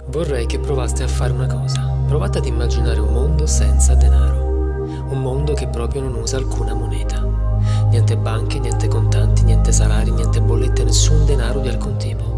Vorrei che provaste a fare una cosa. Provate ad immaginare un mondo senza denaro. Un mondo che proprio non usa alcuna moneta. Niente banche, niente contanti, niente salari, niente bollette, nessun denaro di alcun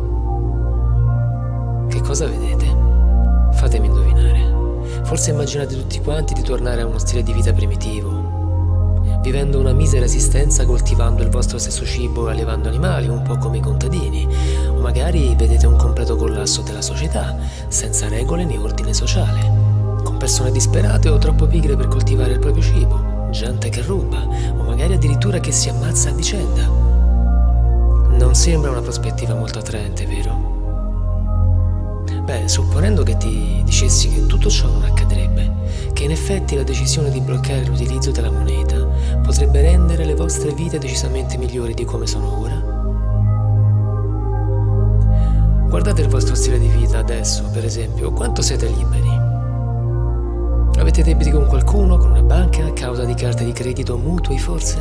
tipo. Che cosa vedete? Fatemi indovinare. Forse immaginate tutti quanti di tornare a uno stile di vita primitivo, vivendo una misera esistenza, coltivando il vostro stesso cibo e allevando animali, un po' come i contadini. O magari vedete un completo collasso della società, senza regole né ordine sociale, con persone disperate o troppo pigre per coltivare il proprio cibo, gente che ruba, o magari addirittura che si ammazza a vicenda. Non sembra una prospettiva molto attraente, vero? Beh, supponendo che ti dicessi che tutto ciò non accadrebbe, che in effetti la decisione di bloccare l'utilizzo della moneta potrebbe rendere le vostre vite decisamente migliori di come sono ora? Guardate il vostro stile di vita adesso, per esempio, quanto siete liberi? Avete debiti con qualcuno, con una banca, a causa di carte di credito o mutui, forse?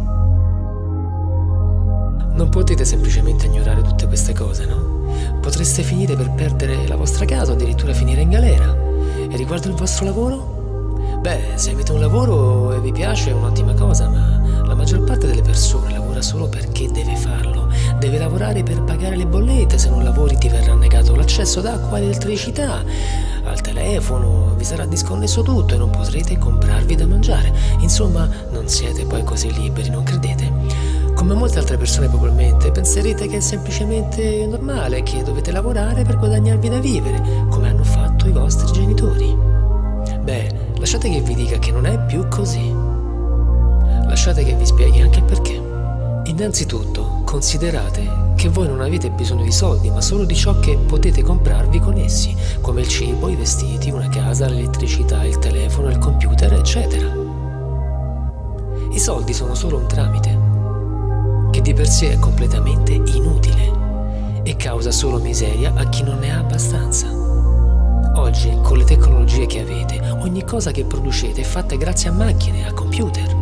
Non potete semplicemente ignorare tutte queste cose, no? Potreste finire per perdere la vostra casa o addirittura finire in galera. E riguardo il vostro lavoro? Beh, se avete un lavoro e vi piace è un'ottima cosa, ma la maggior parte delle persone lavora solo perché deve farlo. Deve lavorare per pagare le bollette, se non lavori ti verrà negato l'accesso ad acqua ed elettricità, al telefono, vi sarà disconnesso tutto e non potrete comprarvi da mangiare. Insomma, non siete poi così liberi, non credete? Come molte altre persone probabilmente penserete che è semplicemente normale, che dovete lavorare per guadagnarvi da vivere, come hanno fatto i vostri genitori. Beh, lasciate che vi dica che non è più così. Lasciate che vi spieghi anche il perché. Innanzitutto, considerate che voi non avete bisogno di soldi, ma solo di ciò che potete comprarvi con essi, come il cibo, i vestiti, una casa, l'elettricità, il telefono, il computer, eccetera. I soldi sono solo un tramite, che di per sé è completamente inutile e causa solo miseria a chi non ne ha abbastanza. Oggi, con le tecnologie che avete, ogni cosa che producete è fatta grazie a macchine, a computer.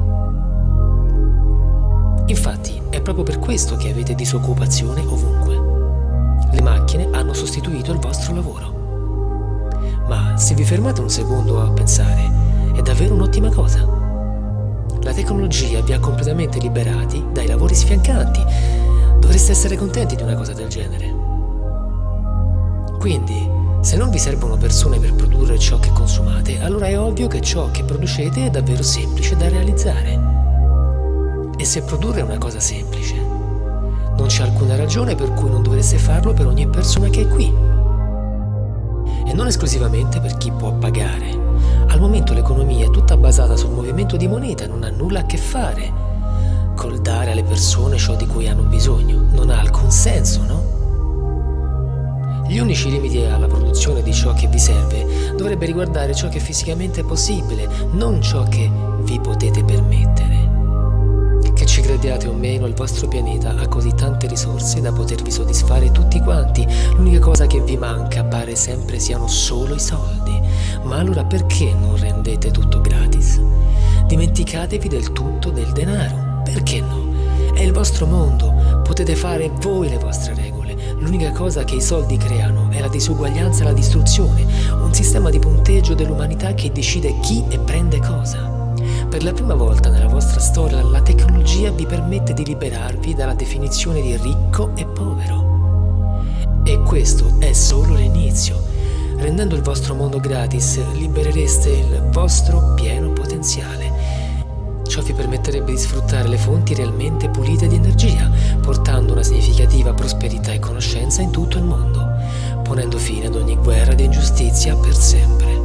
Infatti, è proprio per questo che avete disoccupazione ovunque. Le macchine hanno sostituito il vostro lavoro. Ma se vi fermate un secondo a pensare, è davvero un'ottima cosa. La tecnologia vi ha completamente liberati dai lavori sfiancanti. Dovreste essere contenti di una cosa del genere. Quindi, se non vi servono persone per produrre ciò che consumate, allora è ovvio che ciò che producete è davvero semplice da realizzare. E se produrre è una cosa semplice, non c'è alcuna ragione per cui non dovreste farlo per ogni persona che è qui. E non esclusivamente per chi può pagare. Al momento l'economia è tutta basata sul movimento di moneta e non ha nulla a che fare col dare alle persone ciò di cui hanno bisogno. Non ha alcun senso, no? Gli unici limiti alla produzione di ciò che vi serve dovrebbe riguardare ciò che fisicamente è possibile, non ciò che vi potete permettere. Che ci crediate o meno, il vostro pianeta ha così tante risorse da potervi soddisfare tutti quanti. L'unica cosa che vi manca pare sempre siano solo i soldi. Ma allora perché non rendete tutto gratis? Dimenticatevi del tutto del denaro. Perché no? È il vostro mondo, potete fare voi le vostre regole. L'unica cosa che i soldi creano è la disuguaglianza e la distruzione, un sistema di punteggio dell'umanità che decide chi e prende cosa. Per la prima volta nella vostra storia la tecnologia vi permette di liberarvi dalla definizione di ricco e povero. E questo è solo l'inizio. Rendendo il vostro mondo gratis, liberereste il vostro pieno potenziale. Ciò vi permetterebbe di sfruttare le fonti realmente pulite di energia, portando una significativa prosperità e conoscenza in tutto il mondo, ponendo fine ad ogni guerra ed ingiustizia per sempre.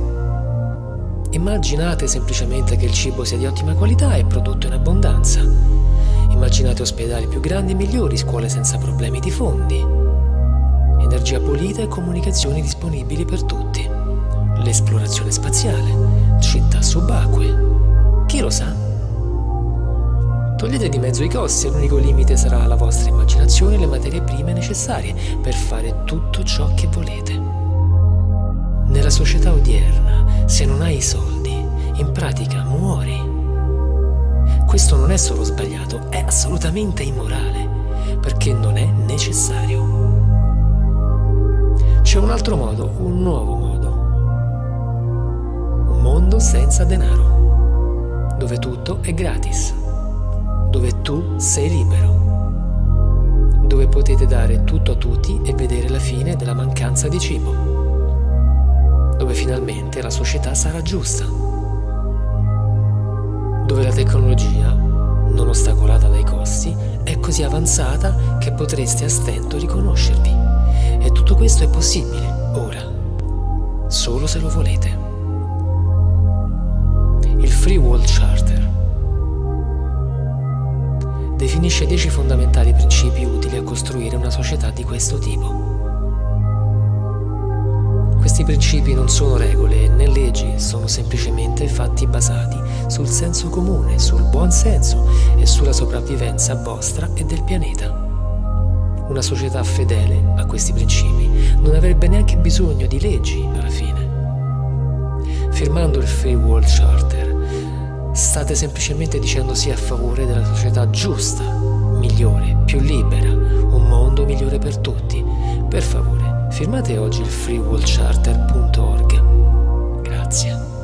Immaginate semplicemente che il cibo sia di ottima qualità e prodotto in abbondanza. Immaginate ospedali più grandi e migliori, scuole senza problemi di fondi, energia pulita e comunicazioni disponibili per tutti, l'esplorazione spaziale, città subacquee. Chi lo sa? Togliete di mezzo i costi e l'unico limite sarà la vostra immaginazione e le materie prime necessarie per fare tutto ciò che volete. Nella società odierna, se non hai i soldi, in pratica muori. Questo non è solo sbagliato, è assolutamente immorale, perché non è necessario. C'è un altro modo, un nuovo modo. Un mondo senza denaro, dove tutto è gratis, dove tu sei libero, dove potete dare tutto a tutti e vedere la fine della mancanza di cibo, dove finalmente la società sarà giusta, dove la tecnologia, non ostacolata dai costi, è così avanzata che potreste a stento riconoscervi. E tutto questo è possibile, ora, solo se lo volete. Il Free World Charter definisce 10 fondamentali principi utili a costruire una società di questo tipo. Questi principi non sono regole né leggi, sono semplicemente fatti basati sul senso comune, sul buon senso e sulla sopravvivenza vostra e del pianeta. Una società fedele a questi principi non avrebbe neanche bisogno di leggi alla fine. Firmando il Free World Charter, state semplicemente dicendo sì a favore della società giusta, migliore, più libera, un mondo migliore per tutti. Per favore, firmate oggi il freeworldcharter.org. Grazie.